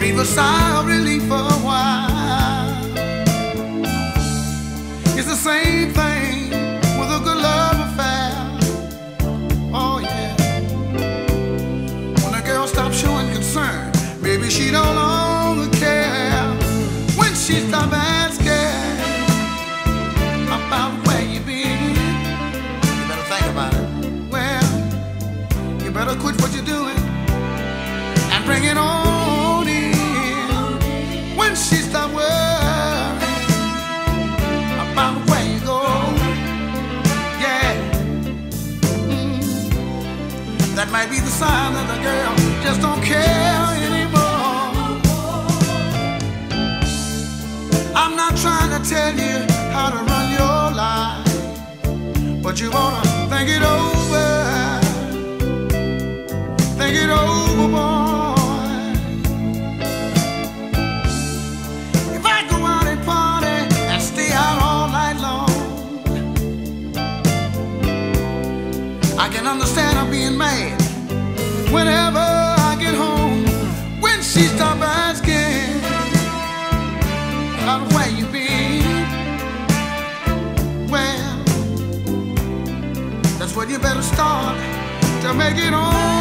breathe a sigh of relief for a while. It's the same thing with a good love affair. Oh yeah. When a girl stops showing concern, maybe she no longer care. When she stops asking about where you been, you better think about it. Well, you better quit what you're doing and bring it on in. When she stops worrying about where you go, yeah, that might be the sign that the girl just don't care anymore. I'm not trying to tell you how to run your life, but you wanna think it over. Think it over, boy. If I go out and party and stay out all night long, I can understand her being mad whenever I get home. When she stops asking about where you been, well, that's when you better start to make it on.